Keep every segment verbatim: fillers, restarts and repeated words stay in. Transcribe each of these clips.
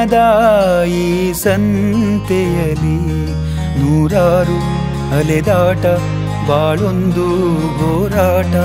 ಜೀವನದ ಈ ಸಂತೆಯಲಿ ನೂರಾರು ಅಲೆದಾಟ ಬಾಳೊಂದು ಹೋರಾಟ.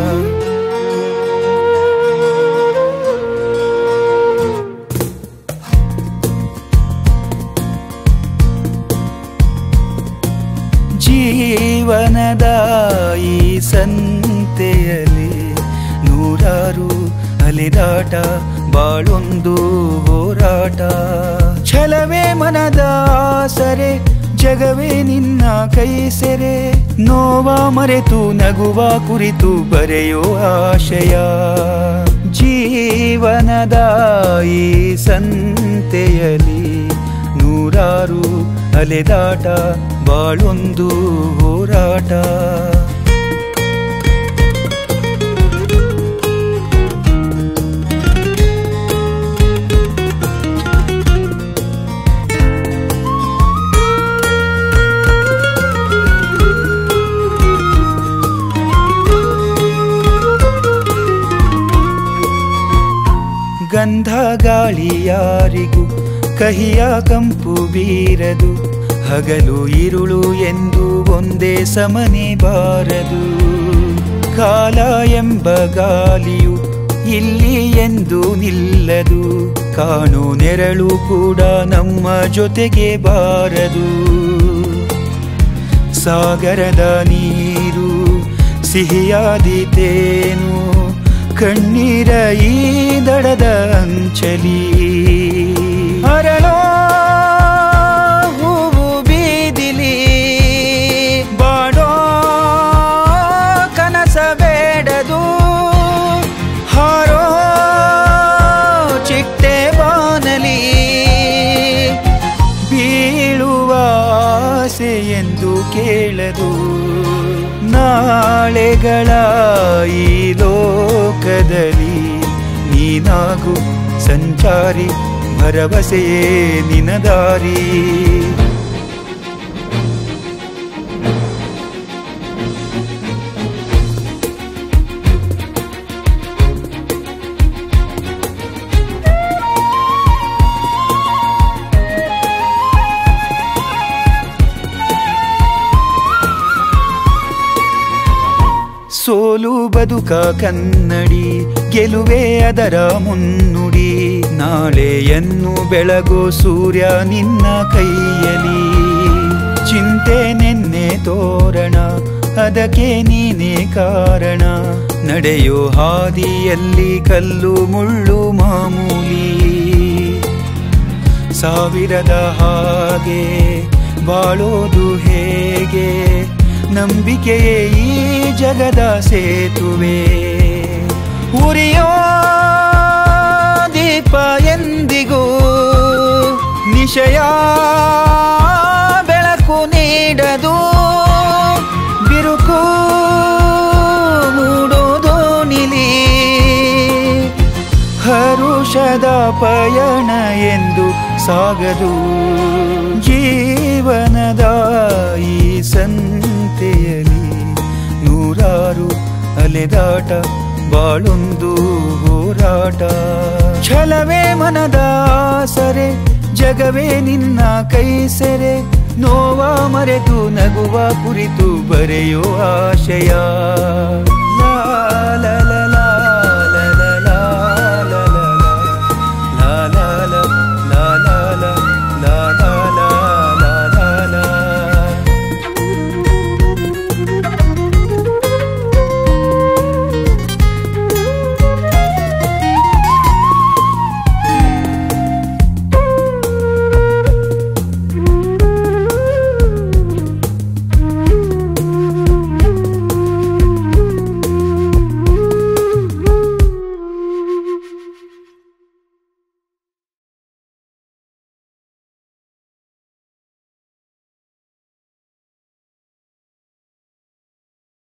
ಜೀವನದ ಈ ಸಂತೆಯಲಿ ನೂರಾರು ಅಲೆದಾಟ ಬಾಳೊಂದು ಹೋರಾಟ. ಛಲವೇ ಮನದ ಆಸರೆ ಜಗವೇ ನಿನ್ನ ಕೈ ಸೆರೆ ನೋವ ಮರೆತು ನಗುವ ಕುರಿತು ಬರೆಯೋ ಆಶಯ. ಜೀವನದ ಈ ಸಂತೆಯಲಿ ನೂರಾರು ಅಲೆದಾಟ ಬಾಳೊಂದು ಹೋರಾಟ. ಗಂಧ ಗಾಳಿ ಯಾರಿಗೂ ಕಹಿಯ ಕಂಪು ಬೀರದು ಹಗಲು ಇರುಳು ಎಂದು ಒಂದೇ ಸಮನೆ ಬಾರದು. ಕಾಲ ಎಂಬ ಗಾಲಿಯು ಇಲ್ಲಿ ಎಂದು ನಿಲ್ಲದು ಕಾಣೋ ನೆರಳು ಕೂಡ ನಮ್ಮ ಜೊತೆಗೆ ಬಾರದು. ಸಾಗರದ ನೀರು ಸಿಹಿಯಾದೀತೇನು ಕಣ್ಣೀರ ಈ ದಡದ ಅಂಚಲಿ. ಅರಳೋ ಹೂವು ಬೀದಿಲಿ ಬಾಡೋ ಕನಸ ಬೇಡದು ಹಾರೋ ಚಿಟ್ಟೆ ಬಾನಲಿ ಬೀಳುವ ಆಸೆ ಎಂದು ಕೇಳದು. ನಾಳೆಗಳ ಈ ಲೋಕದಲ್ಲಿ ನೀನಾಗು ಸಂಚಾರಿ ಭರವಸೆಯೇ ನಿನ ದಾರಿ. ಸೋಲು ಬದುಕ ಕನ್ನಡಿ ಗೆಲುವೆ ಅದರ ಮುನ್ನುಡಿ. ನಾಳೆಯನ್ನು ಬೆಳಗೋ ಸೂರ್ಯ ನಿನ್ನ ಕೈಯಲಿ. ಚಿಂತೆ ನೆನ್ನೆ ತೋರಣ ಅದಕ್ಕೆ ನೀನೇ ಕಾರಣ. ನಡೆಯೋ ಹಾದಿಯಲ್ಲಿ ಕಲ್ಲು ಮುಳ್ಳು ಮಾಮೂಲಿ. ಸಾವಿರದ ಹಾಗೆ ಬಾಳೋದು ಹೇಗೆ ನಂಬಿಕೆಯೇ ಈ ಜಗದ ಸೇತುವೆ. ಉರಿಯೋ ದೀಪ ಎಂದಿಗೂ ನಿಶಯ ಬೆಳಕು ನೀಡದು. ಬಿರುಕು ಮೂಡೋದು ನಿಲಿ ಹರುಷದ ಪಯಣ ಎಂದು ಸಾಗದು. ಜೀವನದ ಈ ಸಂತೆಯಲಿ ನೂರಾರು ಅಲೆದಾಟ ಬಾಳೊಂದು ಹೋರಾಟ. ಛಲವೇ ಮನದ ಆಸರೆ ಜಗವೇ ನಿನ್ನ ಕೈ ಸೆರೆ ನೋವ ಮರೆತು ನಗುವ ಕುರಿತು ಬರೆಯೋ ಆಶಯ. ಲಾ ಲಾ